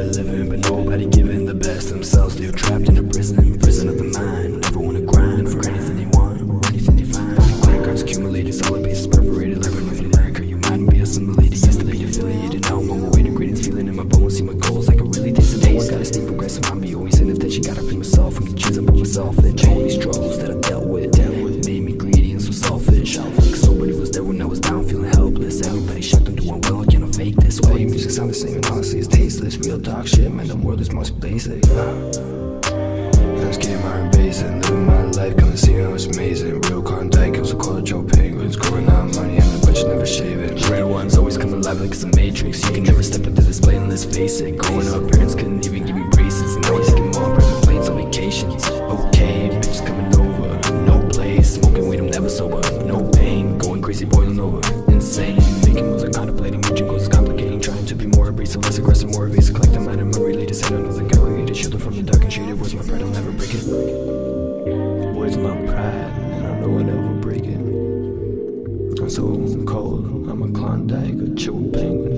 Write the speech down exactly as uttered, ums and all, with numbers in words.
living, but nobody giving the best themselves. Still trapped in a prison, prison of the mind. Never wanna grind for anything they want or anything they find. Credit cards accumulated, solid pieces perforated like North America. Your mind be assimilated, used to be affiliated. Now I'm overweighted, greatest feeling in my bones. See my goals like I really taste the taste. Gotta stay progressive, I'm be always in attention. Gotta free myself from the chins I put myself in. All these struggles that I dealt with, dealt with made me greedy and so selfish. Like somebody was there when I was down, feeling helpless. Everybody shocked, I'm doing well, can I fake this? All your music sound the same and honestly it's tasteless. Real talk shit, man, the world is most basic. I'm skating my Basin, living my life, come and see how it's amazing. Real Klondike, also called a Joe Penguins. Growing out money and the budget never shaving. Real ones always come alive like it's a matrix. You can never step into this plane and let's face it. Growing up, parents couldn't even give me braces. Now we're taking more private planes on vacations. Okay, bitches coming over, no place. Smoking weed, I'm never sober, no pain. Going crazy, boiling over, insane. Making moves and contemplating, reaching goals is complicating. Trying to be more abrasive, less aggressive, more evasive. Collect the mind and memory latest. Hit another calculated. Shelter from the dark and shaded. Where's my pride? I'll never break it. Where's my pride? And I know I'll never break it. I'm so cold, I'm a Klondike, a chill penguin.